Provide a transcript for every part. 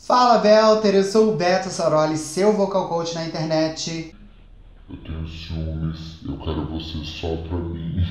Fala, Belter, eu sou o Beto Saroli, seu vocal coach na internet. Eu tenho ciúmes, eu quero você só pra mim.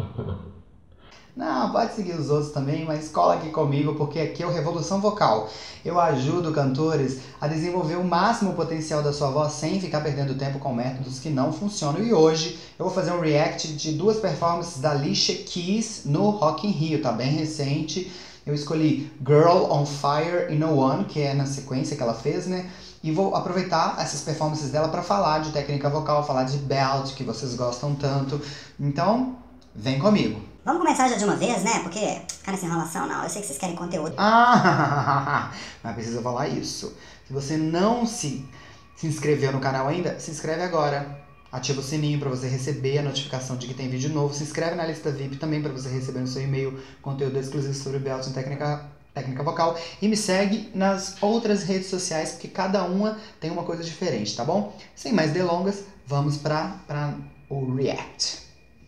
Não, pode seguir os outros também, mas cola aqui comigo porque aqui é o Revolução Vocal. Eu ajudo cantores a desenvolver o máximo potencial da sua voz sem ficar perdendo tempo com métodos que não funcionam. E hoje eu vou fazer um react de duas performances da Alicia Keys no Rock in Rio, tá bem recente. Eu escolhi Girl on Fire e No One, que é na sequência que ela fez, né? E vou aproveitar essas performances dela para falar de técnica vocal, falar de belt, que vocês gostam tanto. Então, vem comigo. Vamos começar já de uma vez, né? Porque ficar nessa enrolação, não. Eu sei que vocês querem conteúdo. Mas precisa falar isso. Se você não se inscreveu no canal ainda, se inscreve agora. Ativa o sininho para você receber a notificação de que tem vídeo novo. Se inscreve na lista VIP também para você receber no seu e-mail conteúdo exclusivo sobre belt e técnica vocal. E me segue nas outras redes sociais, porque cada uma tem uma coisa diferente, tá bom? Sem mais delongas, vamos para o react.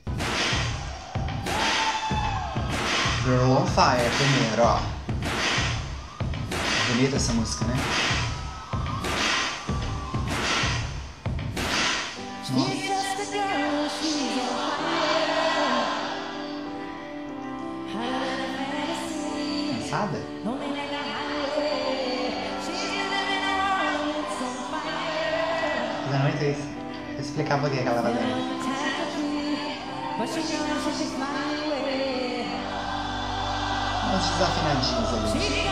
Girl on Fire primeiro, ó. Bonita essa música, né? Nossa. Cansada? Não é isso. Eu explicava o que ela vai dar. Uns desafinadinhos ali.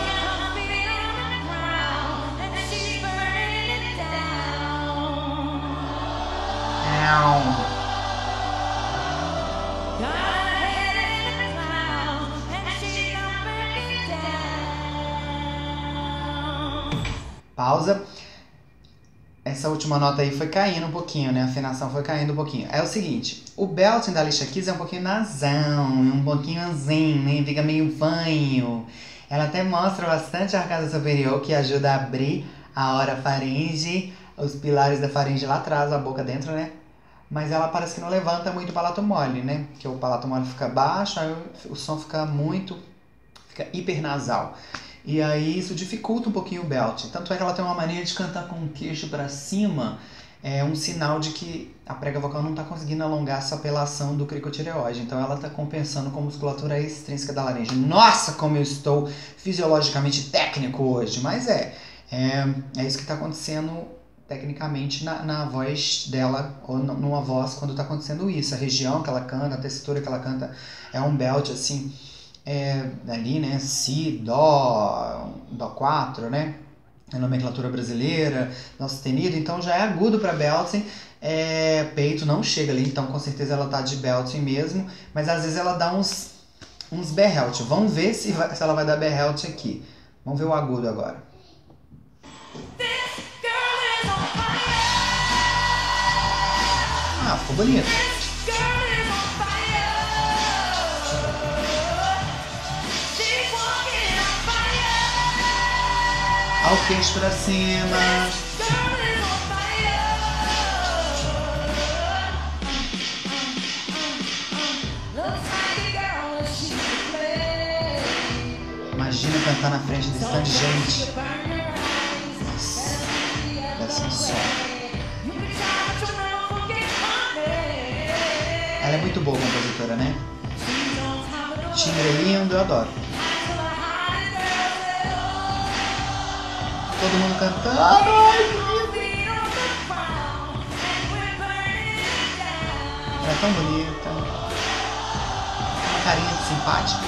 Pausa. Essa última nota aí foi caindo um pouquinho, né? A afinação foi caindo um pouquinho. É o seguinte, o belting da Alicia Keys é um pouquinho nasão, um pouquinho assim, né? Fica meio fanho. Ela até mostra bastante a arcada superior, que ajuda a abrir a orofaringe, os pilares da faringe lá atrás, a boca dentro, né? Mas ela parece que não levanta muito o palato mole, né? Porque o palato mole fica baixo, aí o som fica hipernasal. E aí isso dificulta um pouquinho o belt. Tanto é que ela tem uma mania de cantar com o queixo pra cima. É um sinal de que a prega vocal não tá conseguindo alongar essa apelação do cricotireoide. Então ela tá compensando com musculatura extrínseca da laringe. Nossa, como eu estou fisiologicamente técnico hoje. Mas é isso que tá acontecendo tecnicamente na voz dela, ou numa voz quando tá acontecendo isso. A região que ela canta, a textura que ela canta é um belt assim, ali, né, Si, Dó 4, né, a nomenclatura brasileira, Dó sustenido, então já é agudo para belting. Peito não chega ali, então com certeza ela tá de belting mesmo, mas às vezes ela dá uns berrelt. Vamos ver se ela vai dar berrelt aqui. Vamos ver o agudo agora. Ah, ficou bonito. Olha o queixo pra cima. Imagina cantar na frente desse tanto de gente. Nossa, deve ser um som. Ela é muito boa compositora, né? Timbre é lindo, eu adoro. Todo mundo cantando. Ela é tão bonita. Uma carinha de simpática.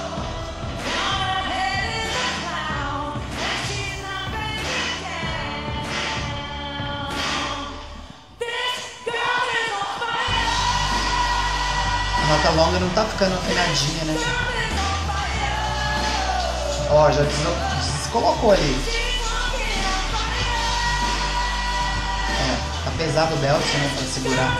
A nota longa não tá ficando afinadinha, né? Ó, já descolocou ali. Tá pesado o belt, né, pra segurar.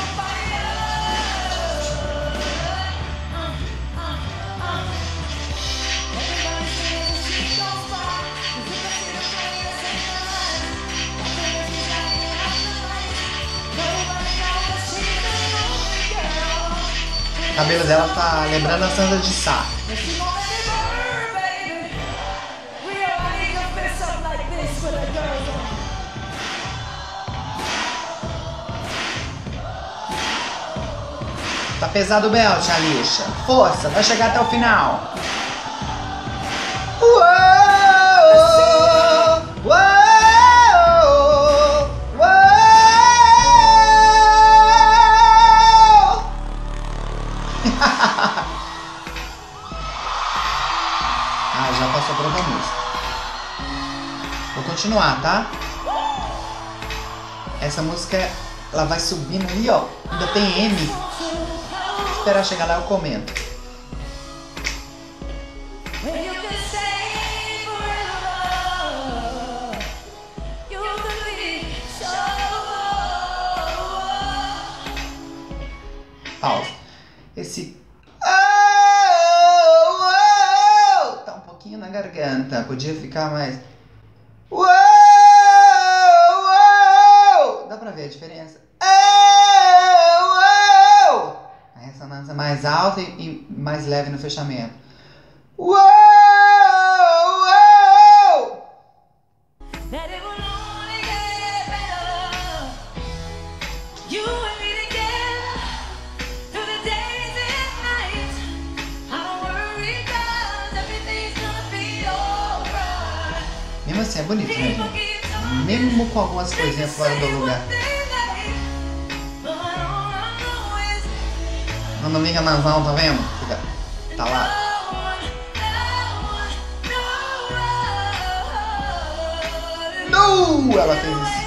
O cabelo dela tá lembrando a Sandra de Sá. pesado o belt, Alicia. Força, vai chegar até o final. Uou! Uou! Ah, já passou por outra música. Vou continuar, tá? Essa música, ela vai subindo ali, ó. Ainda tem M. Vou esperar chegar lá, eu comento. Pausa. Esse tá um pouquinho na garganta. Podia ficar mais. Dá pra ver a diferença? A ressonância mais alta e mais leve no fechamento. Mesmo assim é bonito, né, gente? Mesmo com algumas coisinhas fora do lugar. Não liga nas mãos, tá vendo? Fica. Tá lá. No! Ela fez isso.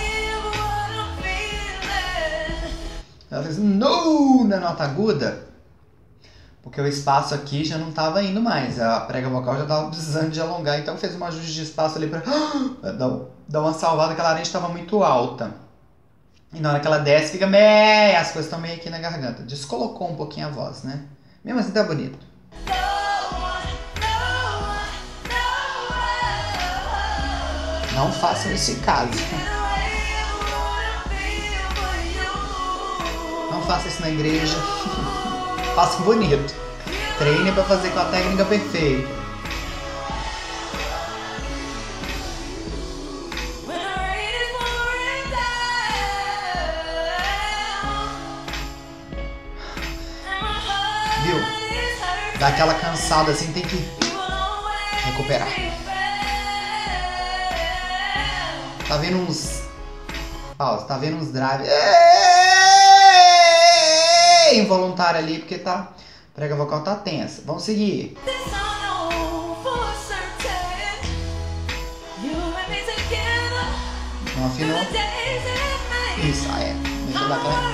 Ela fez no na nota aguda. Porque o espaço aqui já não estava indo mais. A prega vocal já estava precisando de alongar. Então fez um ajuste de espaço ali para dar uma salvada, que a laranja estava muito alta. E na hora que ela desce, fica meio. As coisas estão meio aqui na garganta. Descolocou um pouquinho a voz, né? Mesmo assim tá bonito. Não façam esse caso. Não faça isso na igreja. Faça bonito. Treine para fazer com a técnica perfeita. Viu? Dá aquela cansada assim, tem que recuperar. Tá vendo uns... Pausa, tá vendo uns drives involuntário ali, porque tá... A prega vocal tá tensa. Vamos seguir. Não afinou? Isso, é. Deixa eu dar aquela...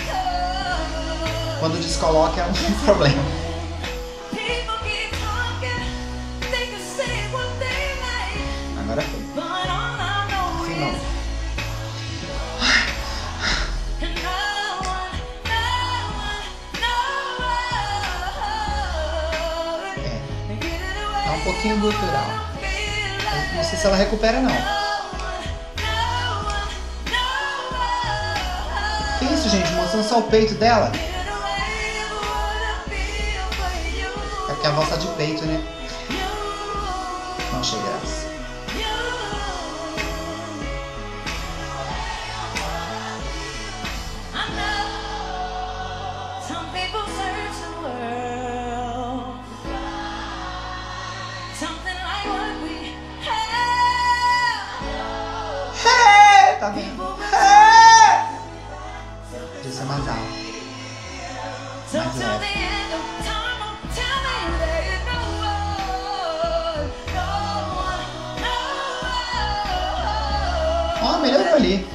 Quando descoloca é um problema. Agora foi. Afinou. É um pouquinho gutural. Não sei se ela recupera, não. Que isso, gente? Mostrando só o peito dela. É porque a voz tá de peito, né? Não achei graça. Tá vendo? Podia ser mais alto. Mais leve. Ó, melhorou ali.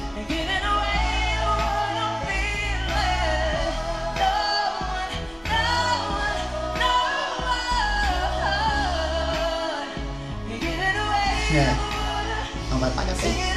É. Não vai pagar pra isso.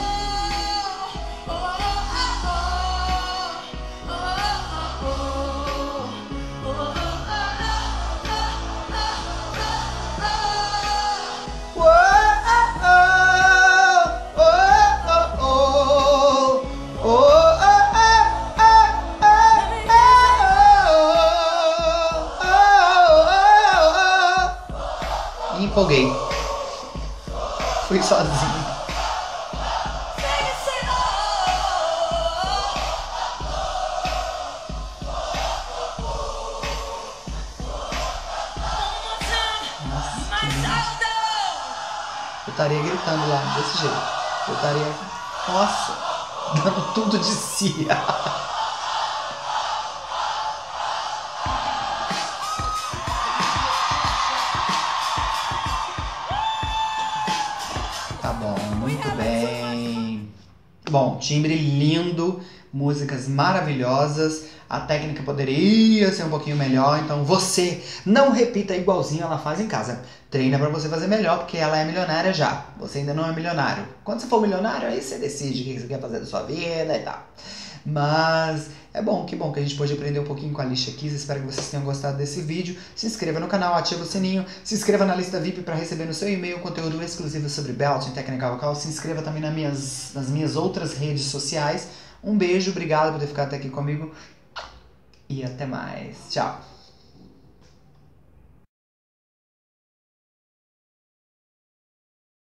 Empolguei. Fui sozinho. estaria gritando lá, desse jeito. Eu estaria, nossa, dando tudo de si. Tá bom, muito bem. Bom, timbre lindo, músicas maravilhosas. A técnica poderia ser um pouquinho melhor, então você não repita igualzinho ela faz em casa. Treina pra você fazer melhor, porque ela é milionária já. Você ainda não é milionário. Quando você for milionário, aí você decide o que você quer fazer da sua vida e tal. Mas é bom, que bom que a gente pôde aprender um pouquinho com a Alicia Keys. Espero que vocês tenham gostado desse vídeo. Se inscreva no canal, ativa o sininho. Se inscreva na lista VIP para receber no seu e-mail conteúdo exclusivo sobre belting, técnica vocal. Se inscreva também nas minhas outras redes sociais. Um beijo, obrigado por ter ficado até aqui comigo. E até mais. Tchau.